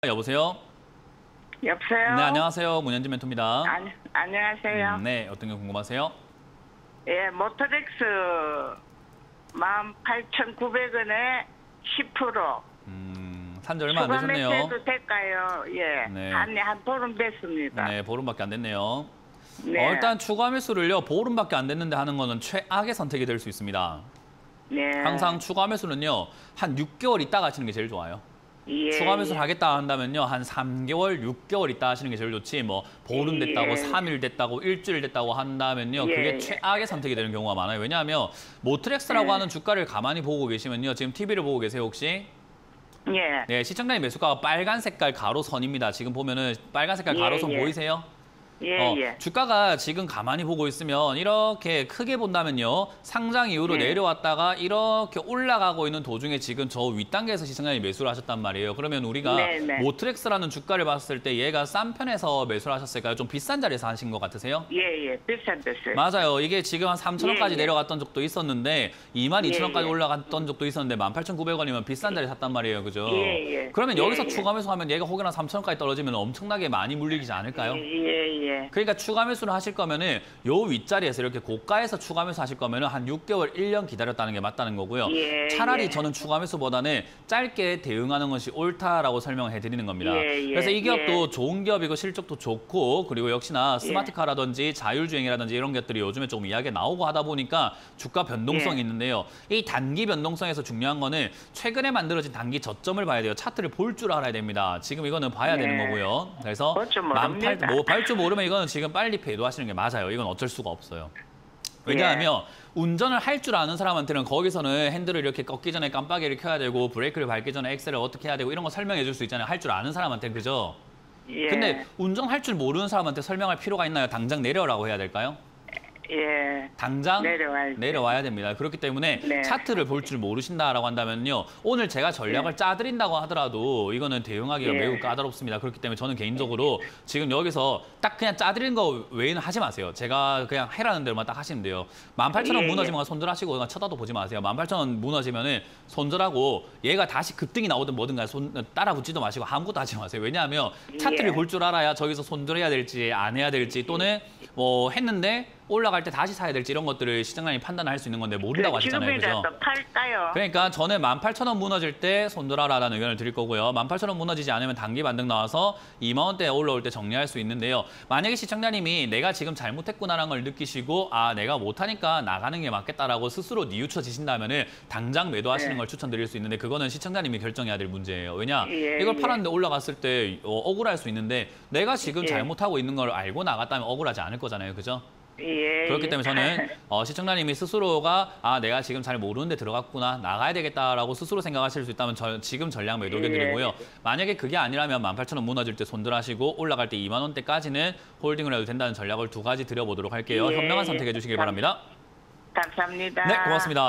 여보세요? 여보세요? 네, 안녕하세요. 문현진 멘토입니다. 안녕하세요. 네, 어떤 게 궁금하세요? 예, 모터렉스 18,900원에 10%. 산지 얼마 안 추가 되셨네요. 매수해도 될까요? 예. 네. 한 보름 됐습니다. 네, 보름밖에 안 됐네요. 네. 일단 추가 매수를요, 보름밖에 안 됐는데 하는 거는 최악의 선택이 될 수 있습니다. 네. 항상 추가 매수는요, 한 6개월 있다가 하시는 게 제일 좋아요. 예, 추가 매수를 예. 하겠다 한다면요, 한 3개월, 6개월 있다 하시는 게 제일 좋지, 뭐, 보름 됐다고, 예. 3일 됐다고, 일주일 됐다고 한다면요, 예, 그게 예. 최악의 선택이 되는 경우가 많아요. 왜냐하면, 모트렉스라고 예. 하는 주가를 가만히 보고 계시면요, 지금 TV를 보고 계세요, 혹시? 예. 네, 시청자님 매수가가 빨간 색깔 가로선입니다. 지금 보면은 빨간 색깔 예, 가로선 예. 보이세요? 예, 예. 주가가 지금 가만히 보고 있으면 이렇게 크게 본다면요. 상장 이후로 예. 내려왔다가 이렇게 올라가고 있는 도중에 지금 저 윗단계에서 시청자님이 매수를 하셨단 말이에요. 그러면 우리가 네, 네. 모트렉스라는 주가를 봤을 때 얘가 싼 편에서 매수를 하셨을까요? 좀 비싼 자리에서 하신 것 같으세요? 예, 예. 비싼 데스. 맞아요. 이게 지금 한 3,000원까지 예, 예. 내려갔던 적도 있었는데 22,000원까지 예, 예. 올라갔던 적도 있었는데 18,900원이면 비싼 자리에 샀단 말이에요. 그죠? 예, 예. 그러면 예, 여기서 예. 추가 매수하면 얘가 혹여나 3,000원까지 떨어지면 엄청나게 많이 물리지 않을까요? 예, 예. 그러니까 추가 매수를 하실 거면은 요 윗자리에서 이렇게 고가에서 추가 매수 하실 거면은 한 6개월, 1년 기다렸다는 게 맞다는 거고요. 예, 차라리 예. 저는 추가 매수보다는 짧게 대응하는 것이 옳다라고 설명을 해드리는 겁니다. 예, 예, 그래서 이 기업도 예. 좋은 기업이고 실적도 좋고 그리고 역시나 스마트카라든지 자율주행이라든지 이런 것들이 요즘에 조금 이야기가 나오고 하다 보니까 주가 변동성이 예. 있는데요. 이 단기 변동성에서 중요한 거는 최근에 만들어진 단기 저점을 봐야 돼요. 차트를 볼 줄 알아야 됩니다. 지금 이거는 봐야 되는 네. 거고요. 그래서 볼줄 모릅니다. 볼 줄 모르면 이거는 지금 빨리 배도하시는 게 맞아요. 이건 어쩔 수가 없어요. 왜냐하면 운전을 할 줄 아는 사람한테는 거기서는 핸들을 이렇게 꺾기 전에 깜빡이를 켜야 되고 브레이크를 밟기 전에 엑셀을 어떻게 해야 되고 이런 거 설명해 줄 수 있잖아요. 할 줄 아는 사람한테는. 그죠? 예. 근데 운전할 줄 모르는 사람한테 설명할 필요가 있나요? 당장 내려라고 해야 될까요? 예. 당장 내려와야지. 내려와야 됩니다. 그렇기 때문에 네. 차트를 볼 줄 모르신다라고 한다면요. 오늘 제가 전략을 짜드린다고 하더라도 이거는 대응하기가 예. 매우 까다롭습니다. 그렇기 때문에 저는 개인적으로 지금 여기서 딱 그냥 짜드리는 거 외에는 하지 마세요. 제가 그냥 해라는 대로만 딱 하시면 돼요. 18,000원 예, 무너지면 손절하시고 그냥 쳐다도 보지 마세요. 18,000원 무너지면은 손절하고 얘가 다시 급등이 나오든 뭐든 간에 따라 붙지도 마시고 아무것도 하지 마세요. 왜냐하면 차트를 예. 볼 줄 알아야 저기서 손절해야 될지 안 해야 될지 또는 뭐 했는데 올라갈 때 다시 사야 될지 이런 것들을 시장님이 판단할 수 있는 건데 모른다고 하시잖아요. 그죠? 지금이라도 팔까요? 그러니까 저는 18,000원 무너질 때 손절하라는 의견을 드릴 거고요. 18,000원 무너지지 않으면 단기 반등 나와서 2만 원대에 올라올 때 정리할 수 있는데요. 만약에 시청자님이 내가 지금 잘못했구나라는 걸 느끼시고 아 내가 못하니까 나가는 게 맞겠다라고 스스로 뉘우쳐지신다면은 당장 매도하시는 네. 걸 추천드릴 수 있는데 그거는 시청자님이 결정해야 될 문제예요. 왜냐 예, 이걸 예. 팔았는데 올라갔을 때 억울할 수 있는데 내가 지금 예. 잘못하고 있는 걸 알고 나갔다면 억울하지 않을 거잖아요. 그죠? 예. 그렇기 예. 때문에 저는 시청자님이 스스로가 아 내가 지금 잘 모르는데 들어갔구나 나가야 되겠다라고 스스로 생각하실 수 있다면 지금 전략 매도 의견 드리고요. 만약에 그게 아니라면 18,000원 무너질 때 손절하시고 올라갈 때 2만 원대까지는 홀딩을 해도 된다는 전략을 두 가지 드려보도록 할게요. 예, 현명한 예. 선택해 주시길 바랍니다. 감사합니다. 네, 고맙습니다.